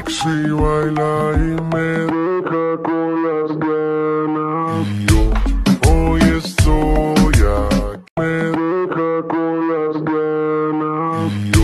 sexy, baila y me deja con las ganas. Y yo hoy estoy aquí, me deja con las ganas.